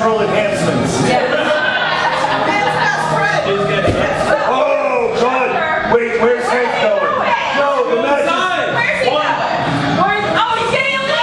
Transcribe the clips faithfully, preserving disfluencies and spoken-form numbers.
natural enhancements. Oh, God. Wait, where's Hank going? No, the match is... Where's he going? Where's... Oh, he's getting a lead!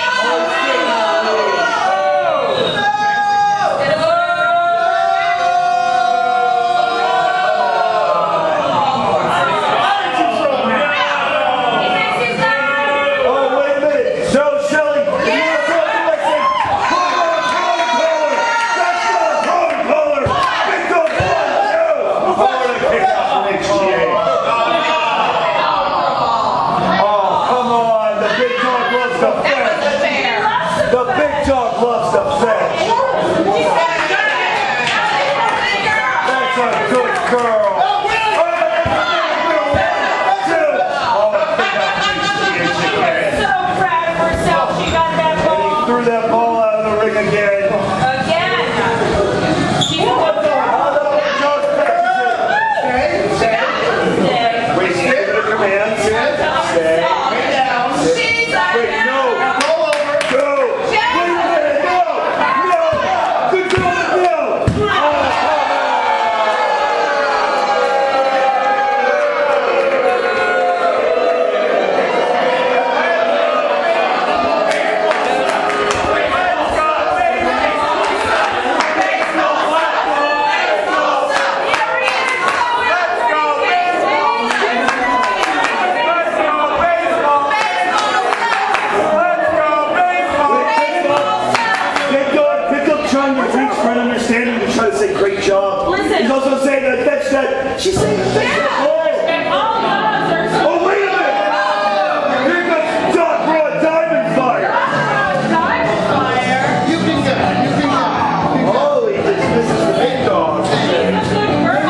She's saying yeah. Oh. Oh, wait a minute! Here comes Dawgg brought Diamond Fire! Diamond Fire? You can go, you can go. Holy, this, this is the big dog. He's a good girl.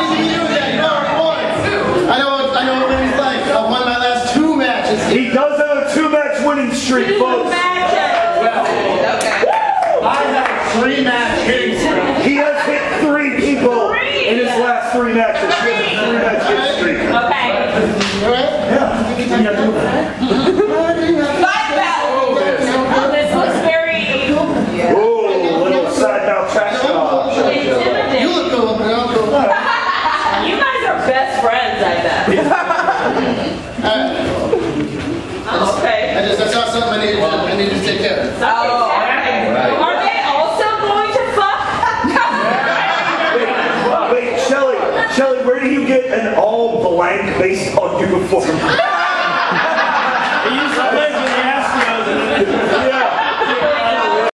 I know, I know what he's like. I won my last two matches. He does have a two-match winning streak, Two folks. matches. Okay. I have a three-match hitting streak. He has hit three people three. in his last three matches. He has a three-match hit streak. Okay. All right? Yeah. Five battles. This looks very... Oh, little side mouth trash talk. Intimidating. You look cool, man. I'm cool. You guys are best friends, I bet. Uh, Okay. I just I saw something I needed to, I needed to take care of. Oh, okay. Are they also going to fuck? Wait, Shelly, Shelly, where do you get an all blank baseball uniform?